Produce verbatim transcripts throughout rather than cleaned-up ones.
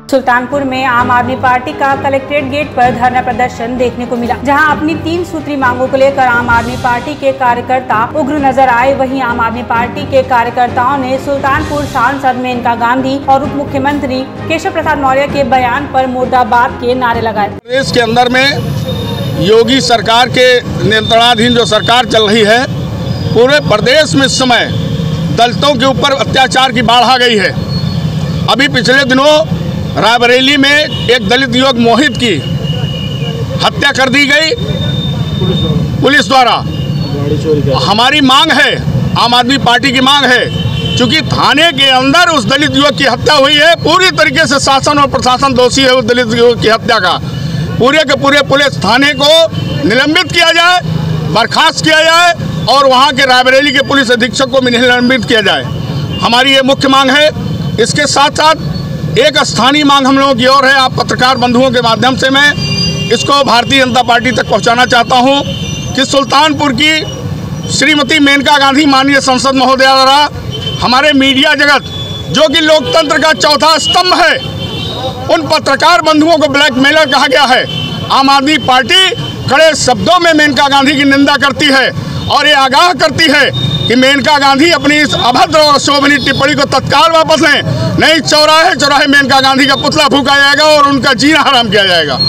सुल्तानपुर में आम आदमी पार्टी का कलेक्ट्रेट गेट पर धरना प्रदर्शन देखने को मिला, जहां अपनी तीन सूत्री मांगों को लेकर आम आदमी पार्टी के कार्यकर्ता उग्र नजर आए। वहीं आम आदमी पार्टी के कार्यकर्ताओं ने सुल्तानपुर सांसद मेनका गांधी और उप मुख्यमंत्री केशव प्रसाद मौर्य के बयान पर मुर्दाबाद के नारे लगाए। प्रदेश के अंदर में योगी सरकार के नियंत्रणाधीन जो सरकार चल रही है, पूरे प्रदेश में इस समय दलितों के ऊपर अत्याचार की बाढ़ आ गई है। अभी पिछले दिनों रायबरेली में एक दलित युवक मोहित की हत्या कर दी गई पुलिस द्वारा। हमारी मांग है, आम आदमी पार्टी की मांग है, क्योंकि थाने के अंदर उस दलित युवक की हत्या हुई है, पूरी तरीके से शासन और प्रशासन दोषी है उस दलित युवक की हत्या का। पूरे के पूरे पुलिस थाने को निलंबित किया जाए, बर्खास्त किया जाए और वहाँ के रायबरेली के पुलिस अधीक्षक को भी निलंबित किया जाए। हमारी ये मुख्य मांग है। इसके साथ साथ एक स्थानीय मांग हम लोगों की और है। आप पत्रकार बंधुओं के माध्यम से मैं इसको भारतीय जनता पार्टी तक पहुंचाना चाहता हूं कि सुल्तानपुर की श्रीमती मेनका गांधी माननीय संसद महोदय द्वारा हमारे मीडिया जगत, जो कि लोकतंत्र का चौथा स्तंभ है, उन पत्रकार बंधुओं को ब्लैकमेलर कहा गया है। आम आदमी पार्टी कड़े शब्दों में मेनका गांधी की निंदा करती है और ये आगाह करती है कि मेनका गांधी अपनी इस अभद्र और शोभनीय टिप्पणी को तत्काल वापस लें, नहीं चौराहे चौराहे मेनका गांधी का पुतला फूंका जाएगा और उनका जीना हराम किया जाएगा।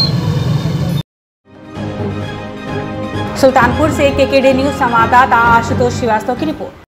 सुल्तानपुर से केकेडी न्यूज संवाददाता आशुतोष श्रीवास्तव की रिपोर्ट।